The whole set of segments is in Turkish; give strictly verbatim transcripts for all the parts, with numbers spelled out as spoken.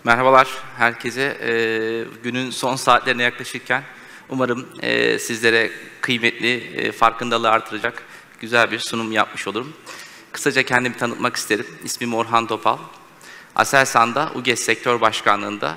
Merhabalar herkese. Ee, günün son saatlerine yaklaşırken umarım e, sizlere kıymetli, e, farkındalığı artıracak güzel bir sunum yapmış olurum. Kısaca kendimi tanıtmak isterim. İsmim Orhan Topal. Aselsan'da UGES Sektör Başkanlığı'nda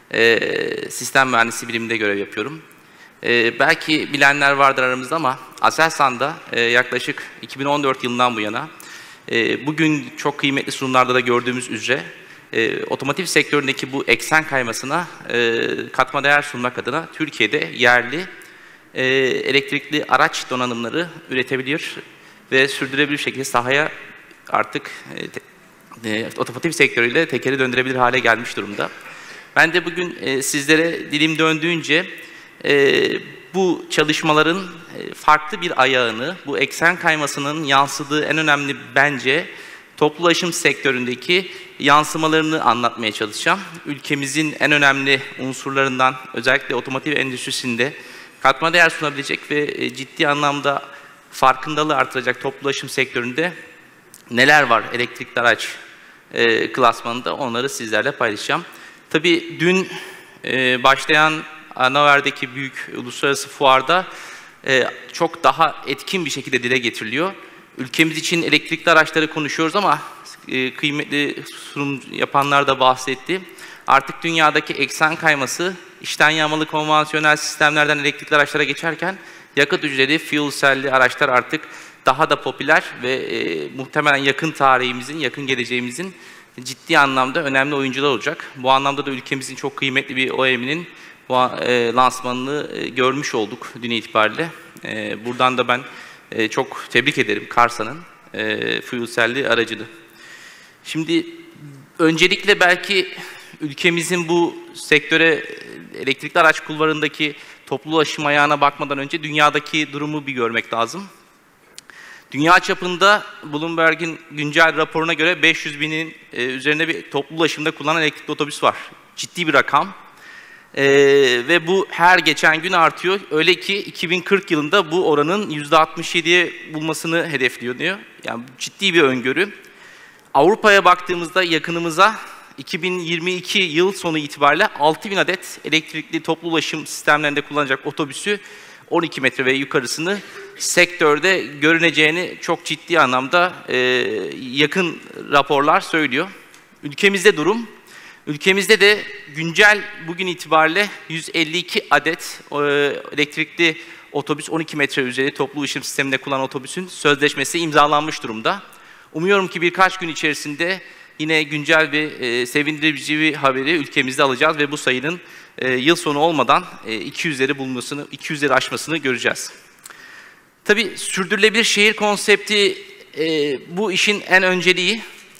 e, sistem mühendisi biriminde görev yapıyorum. E, belki bilenler vardır aramızda ama Aselsan'da e, yaklaşık iki bin on dört yılından bu yana e, bugün çok kıymetli sunumlarda da gördüğümüz üzere E, otomotiv sektöründeki bu eksen kaymasına e, katma değer sunmak adına Türkiye'de yerli e, elektrikli araç donanımları üretebilir ve sürdürülebilir şekilde sahaya artık e, te, e, otomotiv sektörüyle tekeri döndürebilir hale gelmiş durumda. Ben de bugün e, sizlere dilim döndüğünce e, bu çalışmaların e, farklı bir ayağını, bu eksen kaymasının yansıdığı en önemli bence toplu ulaşım sektöründeki yansımalarını anlatmaya çalışacağım. Ülkemizin en önemli unsurlarından, özellikle otomotiv endüstrisinde katma değer sunabilecek ve ciddi anlamda farkındalığı artıracak toplu ulaşım sektöründe neler var elektrikli araç e, klasmanında, onları sizlerle paylaşacağım. Tabii dün e, başlayan Hannover'deki büyük uluslararası fuarda e, çok daha etkin bir şekilde dile getiriliyor. Ülkemiz için elektrikli araçları konuşuyoruz ama e, kıymetli sunum yapanlar da bahsetti. Artık dünyadaki eksen kayması içten yanmalı konvansiyonel sistemlerden elektrikli araçlara geçerken yakıt hücreli, fuel cell'li araçlar artık daha da popüler ve e, muhtemelen yakın tarihimizin, yakın geleceğimizin ciddi anlamda önemli oyuncular olacak. Bu anlamda da ülkemizin çok kıymetli bir O E M'inin bu e, lansmanını e, görmüş olduk dün itibariyle. E, buradan da ben e, çok tebrik ederim Karsa'nın e, fuel cell'li aracını. Şimdi öncelikle belki ülkemizin bu sektöre, elektrikli araç kulvarındaki toplu ulaşım ayağına bakmadan önce dünyadaki durumu bir görmek lazım. Dünya çapında Bloomberg'in güncel raporuna göre beş yüz binin e, üzerinde bir toplu ulaşımda kullanılan elektrikli otobüs var. Ciddi bir rakam. Ee, ve bu her geçen gün artıyor. Öyle ki iki bin kırk yılında bu oranın yüzde altmış yediye bulmasını hedefliyor diyor. Yani ciddi bir öngörü. Avrupa'ya baktığımızda yakınımıza iki bin yirmi iki yıl sonu itibariyle altı bin adet elektrikli toplu ulaşım sistemlerinde kullanacak otobüsü on iki metre ve yukarısını sektörde görüneceğini çok ciddi anlamda e, yakın raporlar söylüyor. Ülkemizde durum, ülkemizde de güncel bugün itibariyle yüz elli iki adet e, elektrikli otobüs on iki metre üzeri toplu ulaşım sisteminde kullanan otobüsün sözleşmesi imzalanmış durumda. Umuyorum ki birkaç gün içerisinde yine güncel bir e, sevindirici bir haberi ülkemizde alacağız ve bu sayının e, yıl sonu olmadan e, iki yüzleri bulmasını, iki yüzleri aşmasını göreceğiz. Tabii sürdürülebilir şehir konsepti e, bu işin en önceliği.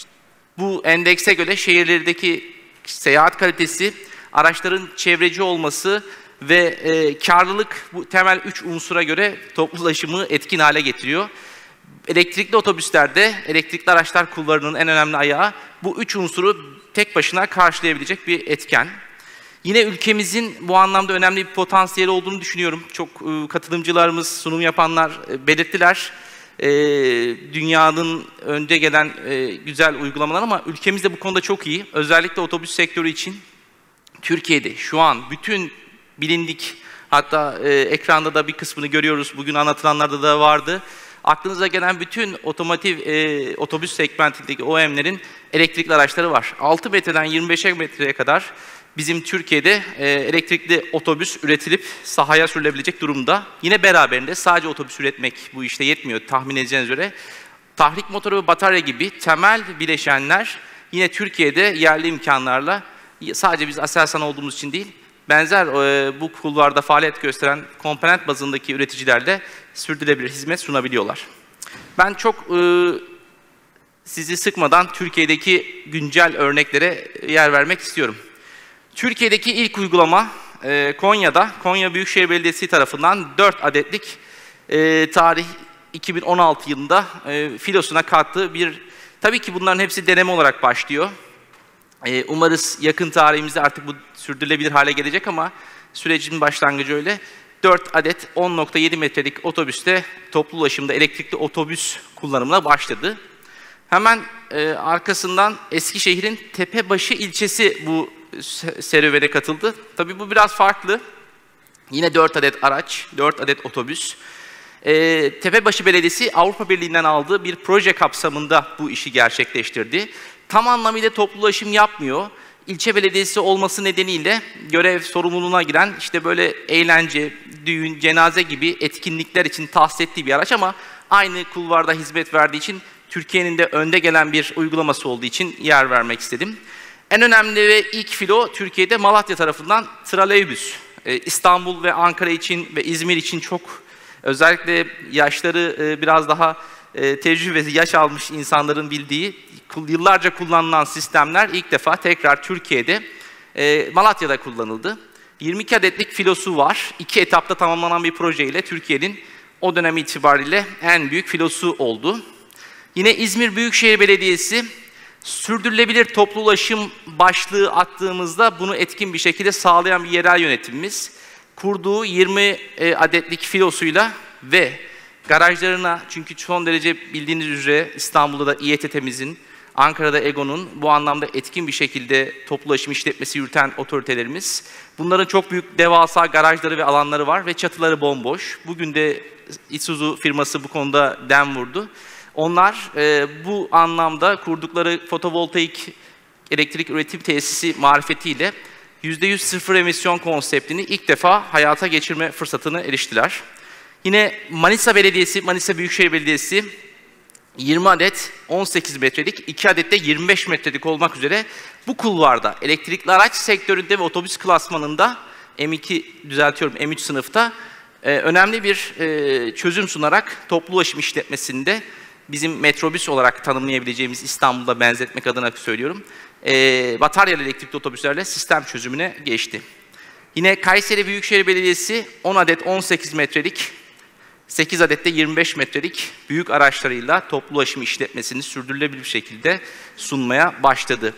Bu endekse göre şehirlerdeki seyahat kalitesi, araçların çevreci olması ve e, karlılık bu temel üç unsura göre toplu ulaşımı etkin hale getiriyor. Elektrikli otobüslerde, elektrikli araçlar kulvarının en önemli ayağı bu üç unsuru tek başına karşılayabilecek bir etken. Yine ülkemizin bu anlamda önemli bir potansiyeli olduğunu düşünüyorum. Çok e, katılımcılarımız, sunum yapanlar e, belirttiler. E, dünyanın önde gelen e, güzel uygulamalar ama ülkemiz de bu konuda çok iyi. Özellikle otobüs sektörü için Türkiye'de şu an bütün bilindik, hatta e, ekranda da bir kısmını görüyoruz, bugün anlatılanlarda da vardı. Aklınıza gelen bütün otomotiv e, otobüs segmentindeki O E M'lerin elektrikli araçları var. altı metreden yirmi beş metreye kadar bizim Türkiye'de e, elektrikli otobüs üretilip sahaya sürülebilecek durumda. Yine beraberinde sadece otobüs üretmek bu işte yetmiyor tahmin edeceğiniz üzere. Tahrik motoru ve batarya gibi temel bileşenler yine Türkiye'de yerli imkanlarla, sadece biz Aselsan olduğumuz için değil, benzer e, bu kulvarda faaliyet gösteren komponent bazındaki üreticilerle sürdürülebilir hizmet sunabiliyorlar. Ben çok e, sizi sıkmadan Türkiye'deki güncel örneklere yer vermek istiyorum. Türkiye'deki ilk uygulama e, Konya'da, Konya Büyükşehir Belediyesi tarafından dört adetlik e, tarih iki bin on altı yılında e, filosuna kattığı bir, tabii ki bunların hepsi deneme olarak başlıyor. E, umarız yakın tarihimizde artık bu sürdürülebilir hale gelecek ama sürecin başlangıcı öyle. dört adet on nokta yedi metrelik otobüste toplu ulaşımda elektrikli otobüs kullanımına başladı. Hemen e, arkasından Eskişehir'in Tepebaşı ilçesi bu serüvene katıldı. Tabii bu biraz farklı. Yine dört adet araç, dört adet otobüs. E, Tepebaşı Belediyesi Avrupa Birliği'nden aldığı bir proje kapsamında bu işi gerçekleştirdi. Tam anlamıyla toplu ulaşım yapmıyor. İlçe belediyesi olması nedeniyle görev sorumluluğuna giren işte böyle eğlence, düğün, cenaze gibi etkinlikler için tahsis ettiği bir araç ama aynı kulvarda hizmet verdiği için Türkiye'nin de önde gelen bir uygulaması olduğu için yer vermek istedim. En önemli ve ilk filo Türkiye'de Malatya tarafından trolleybüs. Ee, İstanbul ve Ankara için ve İzmir için çok özellikle yaşları e, biraz daha e, tecrübesi, yaş almış insanların bildiği yıllarca kullanılan sistemler ilk defa tekrar Türkiye'de e, Malatya'da kullanıldı. yirmi iki adetlik filosu var. İki etapta tamamlanan bir projeyle Türkiye'nin o dönem itibariyle en büyük filosu oldu. Yine İzmir Büyükşehir Belediyesi sürdürülebilir toplu ulaşım başlığı attığımızda bunu etkin bir şekilde sağlayan bir yerel yönetimimiz. Kurduğu yirmi adetlik filosuyla ve garajlarına, çünkü son derece bildiğiniz üzere İstanbul'da da İETT'mizin, Ankara'da EGO'nun bu anlamda etkin bir şekilde toplu ulaşım işletmesi yürüten otoritelerimiz. Bunların çok büyük devasa garajları ve alanları var ve çatıları bomboş. Bugün de Isuzu firması bu konuda dem vurdu. Onlar e, bu anlamda kurdukları fotovoltaik elektrik üretim tesisi marifetiyle yüzde yüz sıfır emisyon konseptini ilk defa hayata geçirme fırsatına eriştiler. Yine Manisa Belediyesi, Manisa Büyükşehir Belediyesi yirmi adet on sekiz metrelik, iki adet de yirmi beş metrelik olmak üzere bu kulvarda elektrikli araç sektöründe ve otobüs klasmanında M iki düzeltiyorum M üç sınıfta e, önemli bir e, çözüm sunarak toplu ulaşım işletmesinde bizim metrobüs olarak tanımlayabileceğimiz İstanbul'da benzetmek adına söylüyorum. E, bataryalı elektrikli otobüslerle sistem çözümüne geçti. Yine Kayseri Büyükşehir Belediyesi on adet on sekiz metrelik, sekiz adet de yirmi beş metrelik büyük araçlarıyla toplu ulaşım işletmesini sürdürülebilir bir şekilde sunmaya başladı.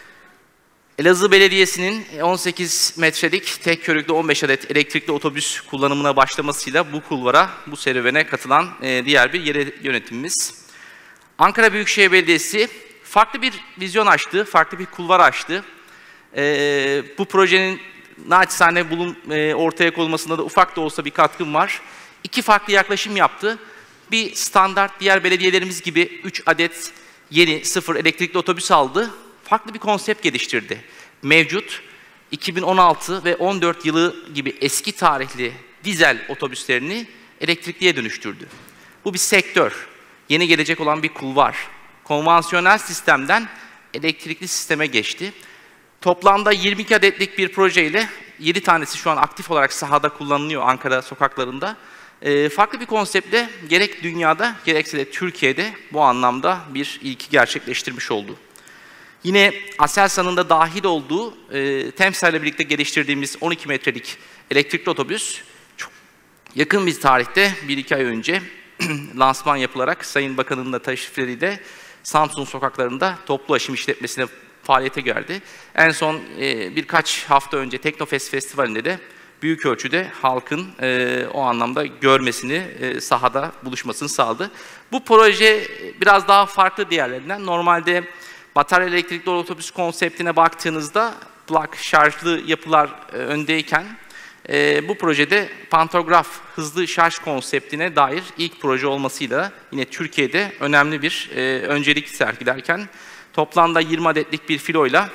Elazığ Belediyesi'nin on sekiz metrelik tek körüklü on beş adet elektrikli otobüs kullanımına başlamasıyla bu kulvara, bu serüvene katılan diğer bir yerel yönetimimiz. Ankara Büyükşehir Belediyesi farklı bir vizyon açtı, farklı bir kulvar açtı. Bu projenin naçizane bulun ortaya konulmasında da ufak da olsa bir katkım var. İki farklı yaklaşım yaptı. Bir standart diğer belediyelerimiz gibi üç adet yeni sıfır elektrikli otobüs aldı. Farklı bir konsept geliştirdi. Mevcut iki bin on altı ve on dört yılı gibi eski tarihli dizel otobüslerini elektrikliye dönüştürdü. Bu bir sektör. Yeni gelecek olan bir kulvar. Konvansiyonel sistemden elektrikli sisteme geçti. Toplamda yirmi iki adetlik bir projeyle yedi tanesi şu an aktif olarak sahada kullanılıyor Ankara sokaklarında. E, farklı bir konseptle gerek dünyada gerekse de Türkiye'de bu anlamda bir ilki gerçekleştirmiş oldu. Yine Aselsan'ın da dahil olduğu e, Temsa ile birlikte geliştirdiğimiz on iki metrelik elektrikli otobüs çok yakın bir tarihte bir iki ay önce lansman yapılarak Sayın Bakan'ın da teşrifleriyle Samsun sokaklarında toplu ulaşım işletmesine faaliyete geldi. En son e, birkaç hafta önce Teknofest Festivali'nde de büyük ölçüde halkın e, o anlamda görmesini, e, sahada buluşmasını sağladı. Bu proje biraz daha farklı diğerlerinden. Normalde batarya elektrikli otobüs konseptine baktığınızda plug şarjlı yapılar e, öndeyken e, bu projede pantograf hızlı şarj konseptine dair ilk proje olmasıyla yine Türkiye'de önemli bir e, öncelik sergilerken toplamda yirmi adetlik bir filoyla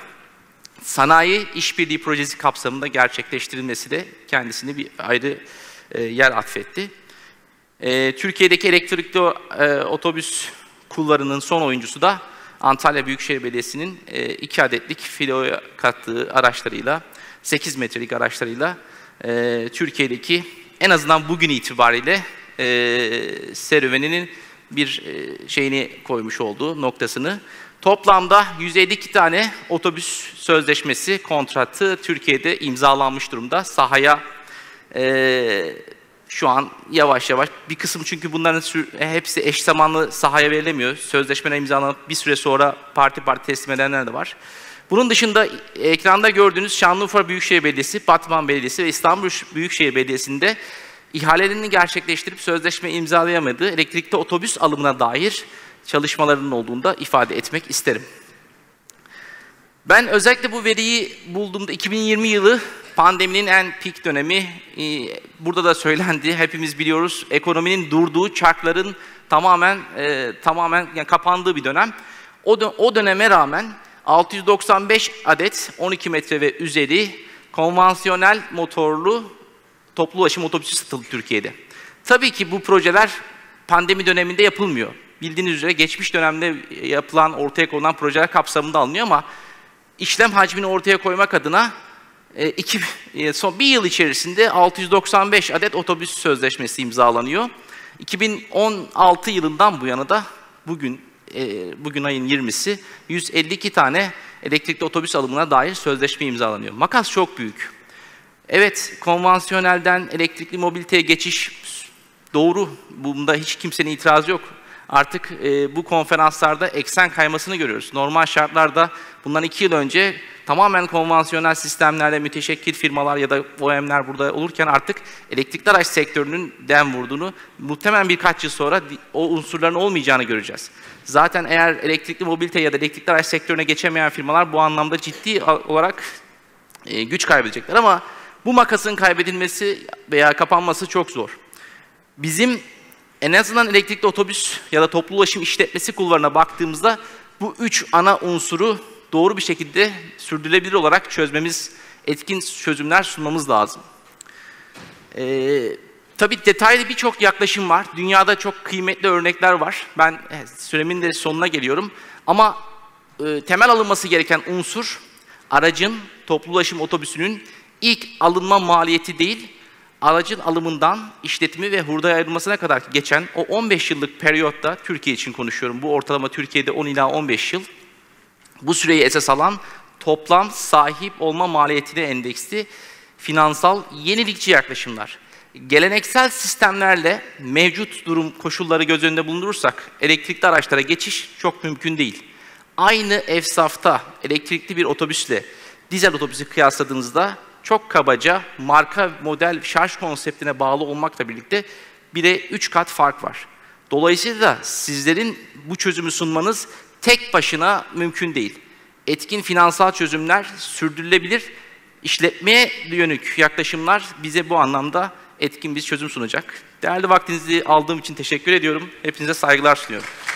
sanayi işbirliği projesi kapsamında gerçekleştirilmesi de kendisine bir ayrı e, yer atfetti. E, Türkiye'deki elektrikli e, otobüs kulvarının son oyuncusu da Antalya Büyükşehir Belediyesi'nin e, iki adetlik filoya kattığı araçlarıyla, sekiz metrelik araçlarıyla e, Türkiye'deki en azından bugün itibariyle e, serüveninin bir e, şeyini koymuş olduğu noktasını. Toplamda yüz elli iki tane otobüs sözleşmesi, kontratı Türkiye'de imzalanmış durumda. Sahaya e, şu an yavaş yavaş bir kısım, çünkü bunların hepsi eş zamanlı sahaya verilemiyor. Sözleşmeler imzalanıp bir süre sonra parti parti teslim edenler de var. Bunun dışında ekranda gördüğünüz Şanlıurfa Büyükşehir Belediyesi, Batman Belediyesi ve İstanbul Büyükşehir Belediyesi'nde ihalelerini gerçekleştirip sözleşme imzalayamadığı elektrikli otobüs alımına dair çalışmalarının olduğunu da ifade etmek isterim. Ben özellikle bu veriyi bulduğumda iki bin yirmi yılı pandeminin en peak dönemi. Burada da söylendi, hepimiz biliyoruz. Ekonominin durduğu, çarkların tamamen e, tamamen yani kapandığı bir dönem. O, dö o döneme rağmen altı yüz doksan beş adet on iki metre ve üzeri konvansiyonel motorlu toplu ulaşım otobüsü satıldı Türkiye'de. Tabii ki bu projeler pandemi döneminde yapılmıyor. Bildiğiniz üzere geçmiş dönemde yapılan, ortaya konulan projeler kapsamında alınıyor ama işlem hacmini ortaya koymak adına e, iki, e, son bir yıl içerisinde altı yüz doksan beş adet otobüs sözleşmesi imzalanıyor. iki bin on altı yılından bu yana da bugün e, bugün ayın yirmisi yüz elli iki tane elektrikli otobüs alımına dair sözleşme imzalanıyor. Makas çok büyük. Evet, konvansiyonelden elektrikli mobiliteye geçiş doğru. Bunda hiç kimsenin itirazı yok. Artık e, bu konferanslarda eksen kaymasını görüyoruz. Normal şartlarda bundan iki yıl önce tamamen konvansiyonel sistemlerle müteşekkil firmalar ya da O E M'ler burada olurken artık elektrikli araç sektörünün dem vurduğunu, muhtemelen birkaç yıl sonra o unsurların olmayacağını göreceğiz. Zaten eğer elektrikli mobilite ya da elektrikli araç sektörüne geçemeyen firmalar bu anlamda ciddi olarak e, güç kaybedecekler ama bu makasın kaybedilmesi veya kapanması çok zor. Bizim en azından elektrikli otobüs ya da toplu ulaşım işletmesi kulvarına baktığımızda bu üç ana unsuru doğru bir şekilde sürdürülebilir olarak çözmemiz, etkin çözümler sunmamız lazım. Ee, tabii detaylı birçok yaklaşım var. Dünyada çok kıymetli örnekler var. Ben süremin de sonuna geliyorum. Ama e, temel alınması gereken unsur aracın, toplu ulaşım otobüsünün ilk alınma maliyeti değil, aracın alımından işletimi ve hurdaya ayrılmasına kadar geçen o on beş yıllık periyotta, Türkiye için konuşuyorum, bu ortalama Türkiye'de on ila on beş yıl, bu süreyi esas alan toplam sahip olma maliyetine endeksli finansal yenilikçi yaklaşımlar. Geleneksel sistemlerle mevcut durum koşulları göz önünde bulundurursak elektrikli araçlara geçiş çok mümkün değil. Aynı efsafta elektrikli bir otobüsle dizel otobüsü kıyasladığınızda çok kabaca marka, model, şarj konseptine bağlı olmakla birlikte bire üç kat fark var. Dolayısıyla da sizlerin bu çözümü sunmanız tek başına mümkün değil. Etkin finansal çözümler, sürdürülebilir işletmeye yönelik yaklaşımlar bize bu anlamda etkin bir çözüm sunacak. Değerli vaktinizi aldığım için teşekkür ediyorum. Hepinize saygılar sunuyorum.